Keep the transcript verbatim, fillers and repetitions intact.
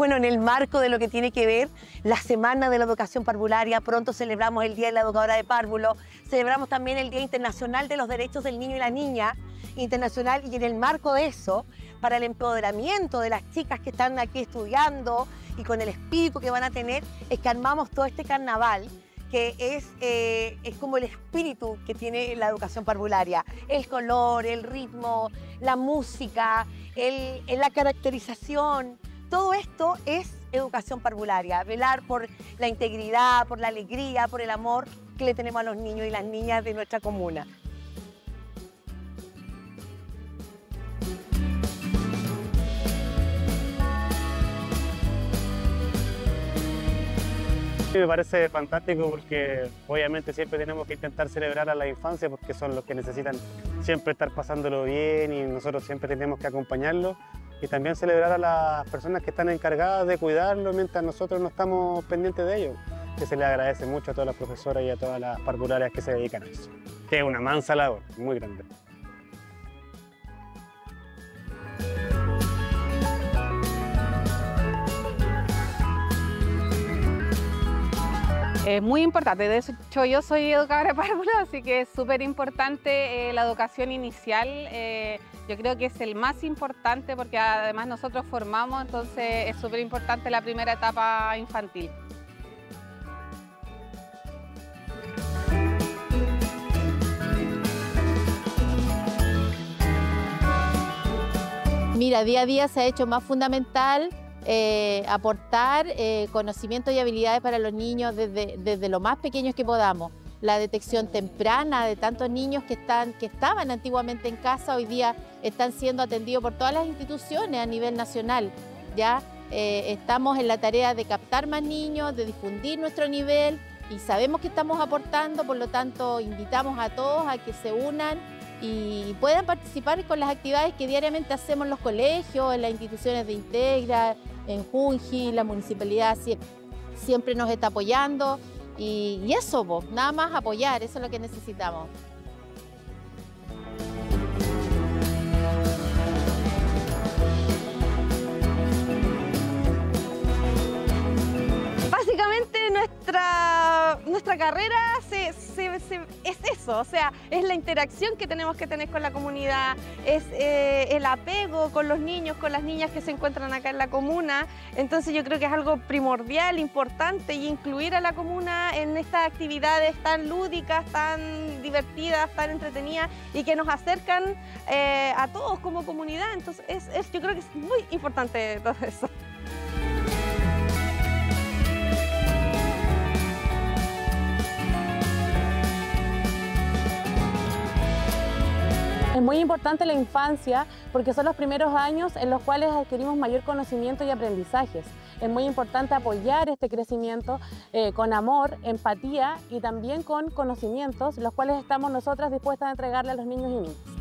Bueno, en el marco de lo que tiene que ver la Semana de la Educación Parvularia, pronto celebramos el Día de la Educadora de Párvulo, celebramos también el Día Internacional de los Derechos del Niño y la Niña, internacional, y en el marco de eso, para el empoderamiento de las chicas que están aquí estudiando y con el espíritu que van a tener, es que armamos todo este carnaval, que es, eh, es como el espíritu que tiene la educación parvularia. El color, el ritmo, la música, el, la caracterización, todo esto es educación parvularia. Velar por la integridad, por la alegría, por el amor que le tenemos a los niños y las niñas de nuestra comuna. Me parece fantástico porque obviamente siempre tenemos que intentar celebrar a la infancia porque son los que necesitan siempre estar pasándolo bien y nosotros siempre tenemos que acompañarlos, y también celebrar a las personas que están encargadas de cuidarlo mientras nosotros no estamos pendientes de ellos, que se les agradece mucho a todas las profesoras y a todas las parvularias que se dedican a eso, que es una mansa labor muy grande. Es muy importante, de hecho yo soy educadora de párvulo, así que es súper importante eh, la educación inicial. Eh, yo creo que es el más importante porque además nosotros formamos, entonces es súper importante la primera etapa infantil. Mira, día a día se ha hecho más fundamental Eh, aportar eh, conocimiento y habilidades para los niños desde, desde lo más pequeños que podamos. La detección temprana de tantos niños que, están, que estaban antiguamente en casa, hoy día están siendo atendidos por todas las instituciones a nivel nacional. Ya eh, estamos en la tarea de captar más niños, de difundir nuestro nivel y sabemos que estamos aportando, por lo tanto invitamos a todos a que se unan y puedan participar con las actividades que diariamente hacemos en los colegios, en las instituciones de Integra, en Junji, la municipalidad siempre nos está apoyando y, y eso, pues, nada más apoyar, eso es lo que necesitamos. Básicamente nuestra, nuestra carrera se, se, se, es eso, o sea, es la interacción que tenemos que tener con la comunidad, es eh, el apego con los niños, con las niñas que se encuentran acá en la comuna. Entonces yo creo que es algo primordial, importante, y incluir a la comuna en estas actividades tan lúdicas, tan divertidas, tan entretenidas y que nos acercan eh, a todos como comunidad. Entonces es, es, yo creo que es muy importante todo eso. Es muy importante la infancia porque son los primeros años en los cuales adquirimos mayor conocimiento y aprendizajes. Es muy importante apoyar este crecimiento eh, con amor, empatía y también con conocimientos, los cuales estamos nosotras dispuestas a entregarle a los niños y niñas.